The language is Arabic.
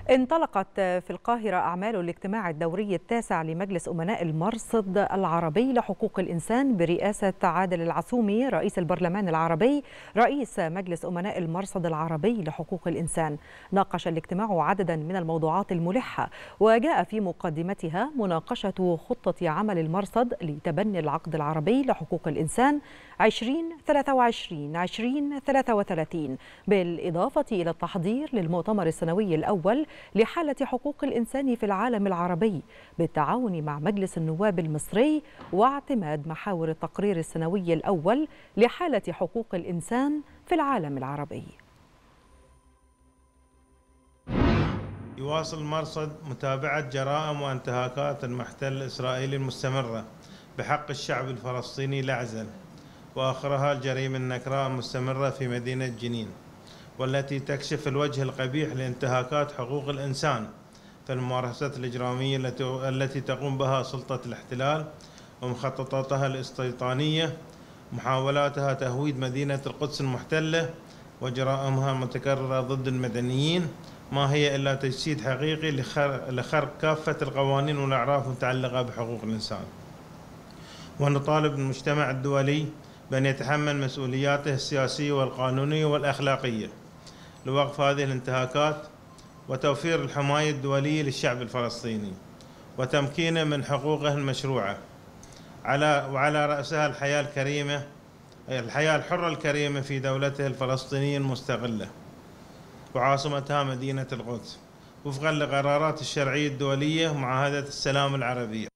انطلقت في القاهرة أعمال الاجتماع الدوري التاسع لمجلس أمناء المرصد العربي لحقوق الإنسان برئاسة عادل العسومي رئيس البرلمان العربي رئيس مجلس أمناء المرصد العربي لحقوق الإنسان. ناقش الاجتماع عددا من الموضوعات الملحة، وجاء في مقدمتها مناقشة خطة عمل المرصد لتبني العقد العربي لحقوق الإنسان 2023-2033، بالإضافة إلى التحضير للمؤتمر السنوي الأول لحالة حقوق الإنسان في العالم العربي بالتعاون مع مجلس النواب المصري، واعتماد محاور التقرير السنوي الأول لحالة حقوق الإنسان في العالم العربي. يواصل المرصد متابعة جرائم وانتهاكات المحتل الإسرائيلي المستمرة بحق الشعب الفلسطيني الأعزل، وآخرها الجريمة النكراء المستمرة في مدينة جنين، والتي تكشف الوجه القبيح لانتهاكات حقوق الإنسان في الممارسات الإجرامية التي تقوم بها سلطة الاحتلال ومخططاتها الاستيطانية، محاولاتها تهويد مدينة القدس المحتلة وجرائمها المتكررة ضد المدنيين، ما هي إلا تجسيد حقيقي لخرق كافة القوانين والأعراف المتعلقة بحقوق الإنسان. ونطالب المجتمع الدولي بأن يتحمل مسؤولياته السياسية والقانونية والأخلاقية لوقف هذه الانتهاكات وتوفير الحماية الدولية للشعب الفلسطيني وتمكينه من حقوقه المشروعة وعلى رأسها الحياة الحرة الكريمة في دولته الفلسطينية المستقلة وعاصمتها مدينة القدس، وفقا لقرارات الشرعية الدولية ومعاهدة السلام العربية.